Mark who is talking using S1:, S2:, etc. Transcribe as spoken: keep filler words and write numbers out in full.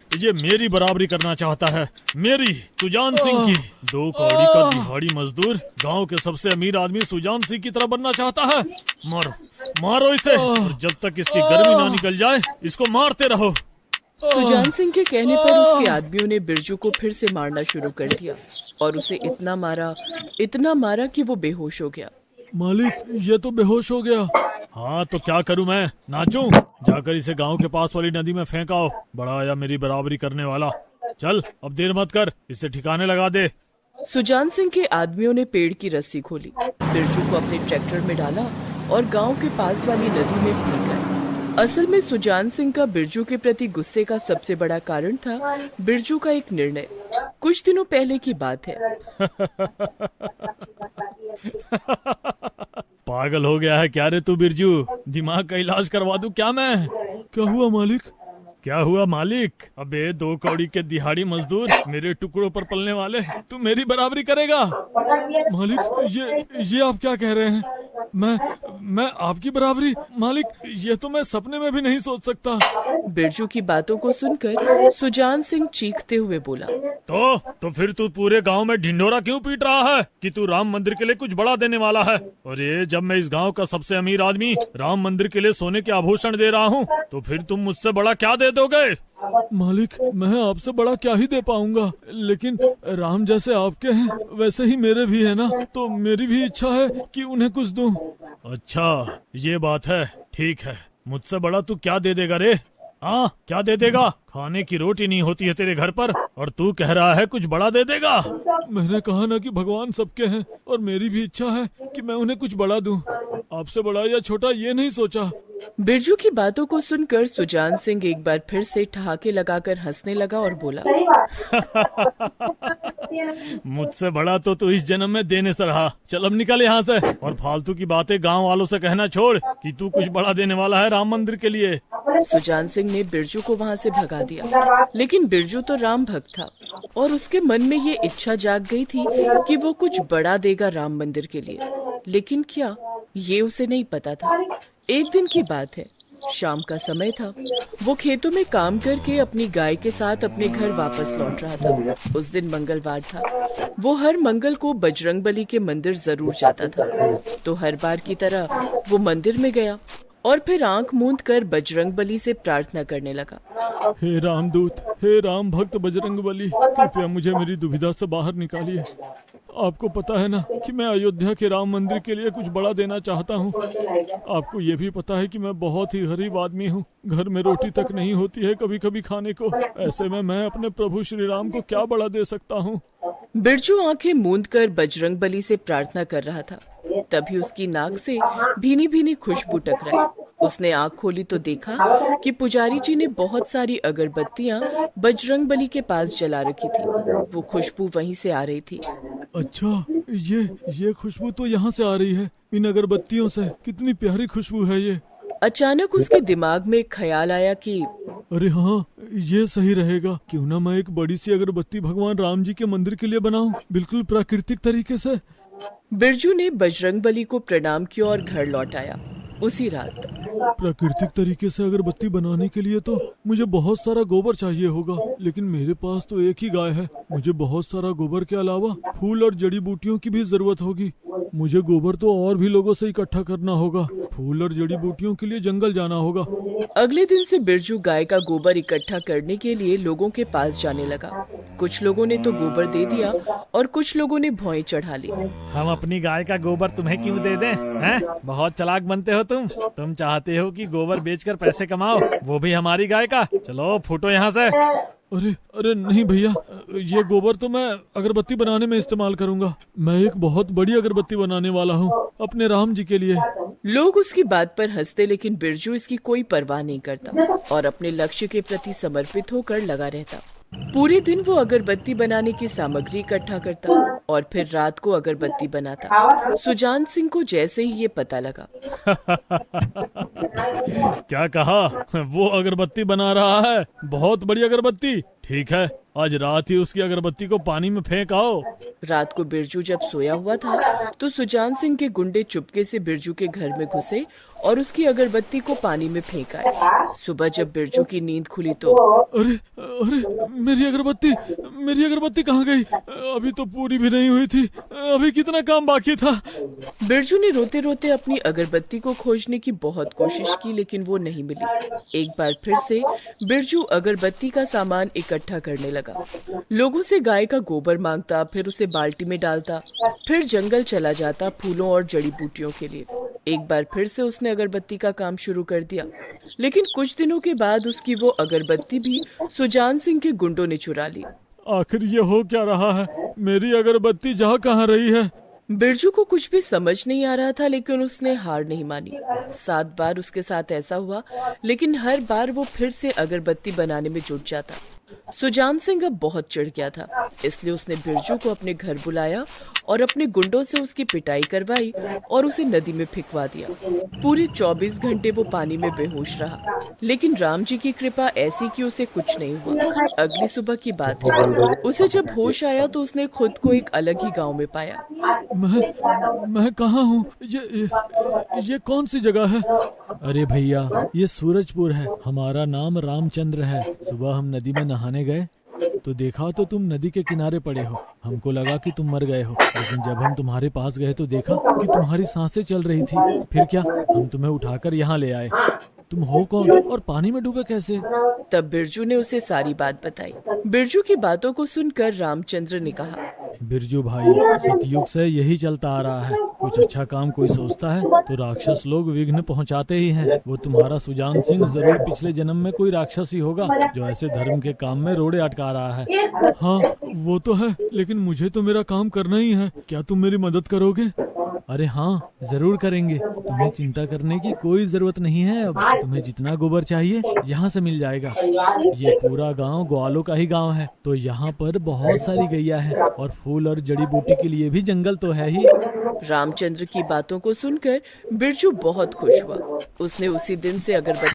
S1: ये मेरी बराबरी करना चाहता है, मेरी सुजान सिंह की। दो कौड़ी का दिहाड़ी मजदूर गांव के सबसे अमीर आदमी सुजान सिंह की तरह बनना चाहता है। मारो मारो इसे, और जब तक इसकी गर्मी ना निकल जाए इसको मारते रहो।
S2: सुजान सिंह के कहने पर उसके आदमियों ने बिरजू को फिर से मारना शुरू कर दिया और उसे इतना मारा इतना मारा कि वो बेहोश हो गया।
S1: मालिक, ये तो बेहोश हो गया। हाँ तो क्या करूं मैं, नाचूं? जाकर इसे गांव के पास वाली नदी में फेंकाओ। बड़ा आया मेरी बराबरी करने वाला। चल अब देर मत कर, इसे ठिकाने लगा दे।
S2: सुजान सिंह के आदमियों ने पेड़ की रस्सी खोली, बिरजू को अपने ट्रैक्टर में डाला और गांव के पास वाली नदी में फेंक गए। असल में सुजान सिंह का बिरजू के प्रति गुस्से का सबसे बड़ा कारण था बिरजू का एक निर्णय। कुछ दिनों पहले की बात है।
S1: पागल हो गया है क्या रे तू बिरजू? दिमाग का इलाज करवा दूं क्या मैं? क्या हुआ मालिक? क्या हुआ मालिक? अबे दो कौड़ी के दिहाड़ी मजदूर, मेरे टुकड़ों पर पलने वाले, तू मेरी बराबरी करेगा? मालिक, ये ये आप क्या कह रहे हैं? मैं मैं आपकी बराबरी? मालिक, ये तो मैं सपने में भी नहीं सोच सकता।
S2: बिरजू की बातों को सुनकर सुजान सिंह चीखते हुए बोला,
S1: तो तो फिर तू पूरे गांव में ढिंढोरा क्यों पीट रहा है कि तू राम मंदिर के लिए कुछ बड़ा देने वाला है? और ये जब मैं इस गांव का सबसे अमीर आदमी राम मंदिर के लिए सोने के आभूषण दे रहा हूँ, तो फिर तुम मुझसे बड़ा क्या दे दोगे? मालिक, मैं आपसे बड़ा क्या ही दे पाऊंगा, लेकिन राम जैसे आपके हैं वैसे ही मेरे भी है ना, तो मेरी भी इच्छा है कि उन्हें कुछ दूं। अच्छा ये बात है, ठीक है। मुझसे बड़ा तू क्या दे देगा रे? हाँ क्या दे देगा? खाने की रोटी नहीं होती है तेरे घर पर और तू कह रहा है कुछ बड़ा दे देगा? मैंने कहा ना कि भगवान सबके हैं और मेरी भी इच्छा है कि मैं उन्हें कुछ बड़ा दूं। आपसे बड़ा या छोटा ये नहीं सोचा।
S2: बिरजू की बातों को सुनकर सुजान सिंह एक बार फिर से ठहाके लगाकर हंसने लगा और बोला,
S1: मुझसे बड़ा तो तू इस जन्म में देने से रहा। चल अब निकल यहाँ से, और फालतू की बातें गांव वालों से कहना छोड़ कि तू कुछ बड़ा देने वाला है राम मंदिर के लिए।
S2: सुजान सिंह ने बिरजू को वहाँ से भगा दिया, लेकिन बिरजू तो राम भक्त था और उसके मन में ये इच्छा जाग गई थी कि वो कुछ बड़ा देगा राम मंदिर के लिए, लेकिन क्या, ये उसे नहीं पता था। एक दिन की बात है, शाम का समय था। वो खेतों में काम करके अपनी गाय के साथ अपने घर वापस लौट रहा था। उस दिन मंगलवार था। वो हर मंगल को बजरंगबली के मंदिर जरूर जाता था, तो हर बार की तरह वो मंदिर में गया और फिर आंख मूंद कर बजरंगबली से प्रार्थना करने लगा।
S1: हे रामदूत, हे राम भक्त बजरंगबली, कृपया मुझे मेरी दुविधा से बाहर निकालिए। आपको पता है ना कि मैं अयोध्या के राम मंदिर के लिए कुछ बड़ा देना चाहता हूँ। आपको ये भी पता है कि मैं बहुत ही गरीब आदमी हूँ, घर में रोटी तक नहीं होती है कभी कभी खाने को। ऐसे में मैं अपने प्रभु श्री राम को क्या बड़ा दे सकता हूँ?
S2: बिरजू आंखें मूंद कर बजरंगबली से प्रार्थना कर रहा था। तभी उसकी नाक से भीनी भीनी खुशबू टकराई। उसने आंख खोली तो देखा कि पुजारी जी ने बहुत सारी अगरबत्तियां बजरंगबली के पास जला रखी थी। वो खुशबू वहीं से आ रही थी।
S1: अच्छा, ये ये खुशबू तो यहाँ से आ रही है, इन अगरबत्तियों से। कितनी प्यारी खुशबू है ये।
S2: अचानक उसके दिमाग में एक ख्याल आया कि
S1: अरे हाँ, ये सही रहेगा। क्यों ना मैं एक बड़ी सी अगरबत्ती भगवान राम जी के मंदिर के लिए बनाऊं, बिल्कुल प्राकृतिक तरीके से।
S2: बिरजू ने बजरंगबली को प्रणाम किया और घर लौट आया। उसी रात
S1: प्राकृतिक तरीके से अगरबत्ती बनाने के लिए तो मुझे बहुत सारा गोबर चाहिए होगा, लेकिन मेरे पास तो एक ही गाय है। मुझे बहुत सारा गोबर के अलावा फूल और जड़ी बूटियों की भी जरूरत होगी। मुझे गोबर तो और भी लोगों से इकट्ठा करना होगा। फूल और जड़ी बूटियों के लिए जंगल जाना होगा।
S2: अगले दिन से बिरजू गाय का गोबर इकट्ठा करने के लिए लोगों के पास जाने लगा। कुछ लोगों ने तो गोबर दे दिया और कुछ लोगों ने भौएं चढ़ा ली।
S1: हम अपनी गाय का गोबर तुम्हें क्यों दे दें? हैं? बहुत चालाक बनते हो तुम। तुम चाहते हो कि गोबर बेचकर पैसे कमाओ, वो भी हमारी गाय का। चलो फूटो यहाँ से। अरे अरे नहीं भैया, ये गोबर तो मैं अगरबत्ती बनाने में इस्तेमाल करूंगा। मैं एक बहुत बड़ी अगरबत्ती बनाने वाला हूँ अपने राम जी के लिए।
S2: लोग उसकी बात पर हंसते, लेकिन बिरजू इसकी कोई परवाह नहीं करता और अपने लक्ष्य के प्रति समर्पित होकर लगा रहता। पूरे दिन वो अगरबत्ती बनाने की सामग्री इकट्ठा करता, और फिर रात को अगरबत्ती बनाता। सुजान सिंह को जैसे ही ये पता लगा।
S1: क्या कहा? वो अगरबत्ती बना रहा है? बहुत बड़ी अगरबत्ती। ठीक है, आज रात ही उसकी अगरबत्ती को पानी में फेंक आओ।
S2: रात को बिरजू जब सोया हुआ था तो सुजान सिंह के गुंडे चुपके से बिरजू के घर में घुसे और उसकी अगरबत्ती को पानी में फेंक आए। सुबह जब बिरजू की नींद खुली तो
S1: अरे अरे, मेरी अगरबत्ती मेरी अगरबत्ती कहाँ गई? अभी तो पूरी भी नहीं हुई थी, अभी कितना काम बाकी था।
S2: बिरजू ने रोते रोते अपनी अगरबत्ती को खोजने की बहुत कोशिश की, लेकिन वो नहीं मिली। एक बार फिर से बिरजू अगरबत्ती का सामान इकट्ठा करने लगा। लोगों से गाय का गोबर मांगता, फिर उसे बाल्टी में डालता, फिर जंगल चला जाता फूलों और जड़ी बूटियों के लिए। एक बार फिर से उसने अगरबत्ती का काम शुरू कर दिया, लेकिन कुछ दिनों के बाद उसकी वो अगरबत्ती भी सुजान सिंह के गुंडों ने चुरा ली।
S1: आखिर ये हो क्या रहा है? मेरी अगरबत्ती जा कहाँ रही है?
S2: बिरजू को कुछ भी समझ नहीं आ रहा था, लेकिन उसने हार नहीं मानी। सात बार उसके साथ ऐसा हुआ, लेकिन हर बार वो फिर से अगरबत्ती बनाने में जुट जाता। सुजान सिंह अब बहुत चिढ़ गया था, इसलिए उसने बिरजू को अपने घर बुलाया और अपने गुंडों से उसकी पिटाई करवाई और उसे नदी में फेंकवा दिया। पूरे चौबीस घंटे वो पानी में बेहोश रहा, लेकिन राम जी की कृपा ऐसी कि उसे कुछ नहीं हुआ। अगली सुबह की बात है, उसे जब होश आया तो उसने खुद को एक अलग ही गांव में पाया।
S1: मैं मैं कहाँ हूँ? ये, ये ये कौन सी जगह है? अरे भैया, ये सूरजपुर है। हमारा नाम रामचंद्र है। सुबह हम नदी में नहाने गए तो देखा तो तुम नदी के किनारे पड़े हो। हमको लगा कि तुम मर गए हो, लेकिन जब हम तुम्हारे पास गए तो देखा कि तुम्हारी सांसें चल रही थी। फिर क्या, हम तुम्हें उठाकर यहाँ ले आए। तुम हो कौन और पानी में डूबे कैसे?
S2: तब बिरजू ने उसे सारी बात बताई। बिरजू की बातों को सुनकर रामचंद्र ने कहा,
S1: बिरजू भाई, सतयुग से यही चलता आ रहा है। कुछ अच्छा काम कोई सोचता है तो राक्षस लोग विघ्न पहुंचाते ही हैं। वो तुम्हारा सुजान सिंह जरूर पिछले जन्म में कोई राक्षस ही होगा जो ऐसे धर्म के काम में रोड़े अटका रहा है। हाँ, वो तो है, लेकिन मुझे तो मेरा काम करना ही है। क्या तुम मेरी मदद करोगे? अरे हाँ, जरूर करेंगे। तुम्हें चिंता करने की कोई जरूरत नहीं है। अब तुम्हें जितना गोबर चाहिए यहाँ से मिल जाएगा। ये पूरा गांव ग्वालों का ही गांव है, तो यहाँ पर बहुत सारी गैया है और फूल और जड़ी बूटी के लिए भी जंगल तो है ही।
S2: रामचंद्र की बातों को सुनकर बिरजू बहुत खुश हुआ। उसने उसी दिन से अगरबत्ती